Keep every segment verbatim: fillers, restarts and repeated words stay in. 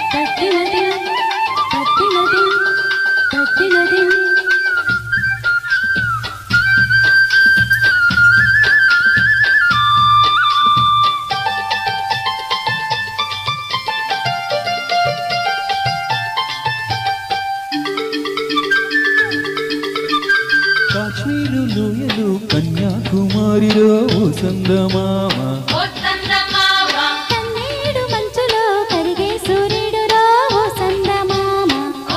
కాశ్మీరు లోయలు కన్యాకుమారిలో ఓ సందమామ కన్నీడు మంచులో కరిగే సూర్యుడులో ఓ సందమామ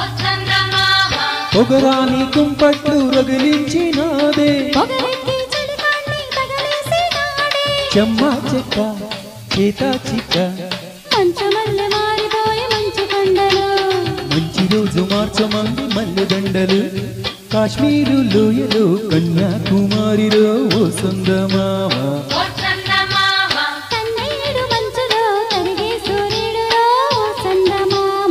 పొగరాని కుంపట్లు రగిలించినాదే పొగరెక్కి చలికాన్ని తగలేసినాడే చెమ్మ చెక్క చేత చిక్క మంచు మల్లె మారిపోయి మంచు కొండలు మంచి రోజు మార్చమంది మల్లె దండలు కాశ్మీరు లోయలో కన్యాకుమారిలో ఓ సందమామ కన్నీడు మంచులో కరిగే సూర్యుడులో ఓ సందమామ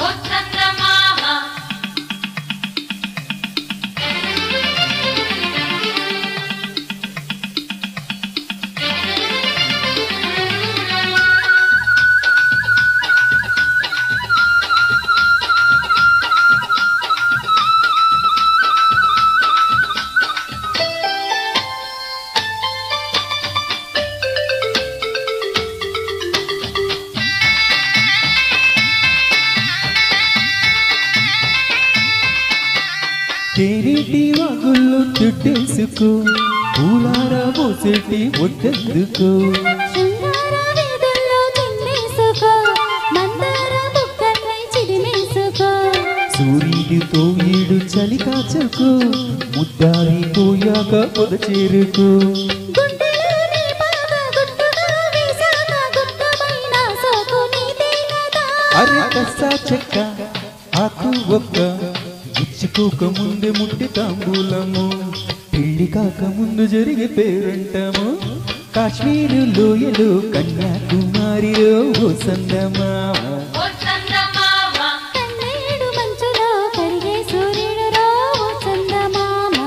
తేనీటి వాగుళ్ళు చుట్టేసుకో పూలార పోసేటి ఒడ్డెందుకో శృంగార వీధుల్లో చిన్నేసుకో మందార బుక్కలై చిదిమేసుకో సూర్యుడితో ఈడు చలి కాచకు ముద్దారి పోయాక పొద చేరుకో గుండెలో నీ పాద గుట్టుగా వేశాక గుట్టమైన సోకు నీదే కదా అరే కస్సా చెక్క ఆకు ఒక్క ఇచ్చుకోక ముందే ముట్టి తాంబూలము పెళ్లి కాక ముందు జరిగే పేరంటము కాశ్మీరు లోయలో కన్యాకుమారిలో ఓ సందమామ కన్నీడు మంచులో కరిగే సూర్యుడులో ఓ చందమామ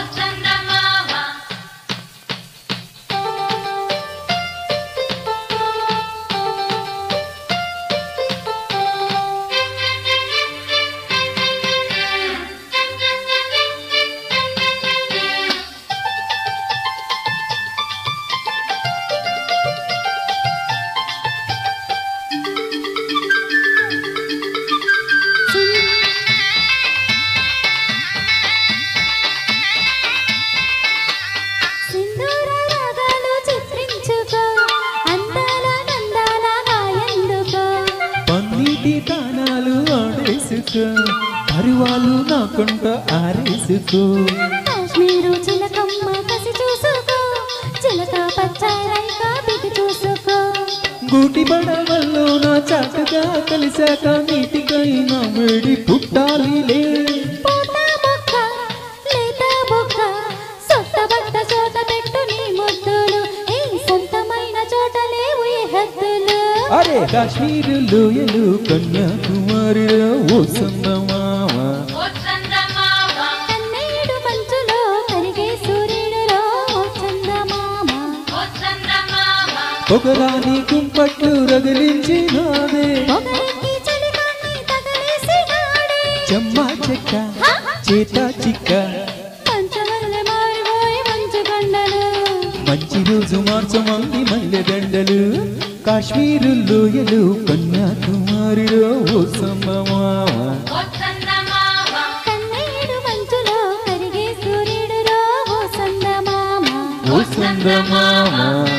సింధూర రాగాలు చిత్రించుకో అందాల నందాల హాయందుకో పన్నీటి తానాలు ఆడేసుకో పరువాలు నాకుంట ఆరేసుకో కాశ్మీరు చిలకమ్మ కసి చూసుకో చిలక పచ్చారైక బిగి చూసుకో గూటి బడవల్లో నా చాటుగా కలిసాక నీటికైనా వేడి పుట్టాలిలే పూత మొక్క లేత బొక్క సొట్ట బట్ట చోట పెట్టు నీ ముద్దులు ఈ సొంతమైన చోట లేవు ఏ హద్దులు అరే కాశ్మీరు లోయలు కన్యాకుమారిలో ఓ సందమామ కన్నీడు మంచులో కరిగే సూర్యుడులో ఓ చందమామ పొగరాని కుంపట్లు రగిలించినాదే పొగరెక్కి చలికాన్ని తగలేసినాడే చెమ్మ చెక్క చేత చిక్క పంచమల్లె మారిపోయి మంచు కొండలు మంచి రోజు మార్చమంది మల్లె దండలు కాశ్మీరు లోయలు కన్యాకుమారిలో ఓ సందమామ కన్నీడు మంచులో కరిగే సూర్యుడులో ఓ సందమామ ఓ సందమామ